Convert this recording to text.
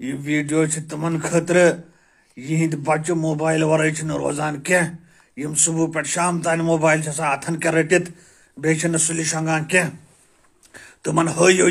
यह वीडियो तमन खतर यिंद बच्चे मोबाइल वर रोजान कह सुबह पे शाम तान मोबाइल अथन के रटित बे सुलि शंगान कह तमन हयो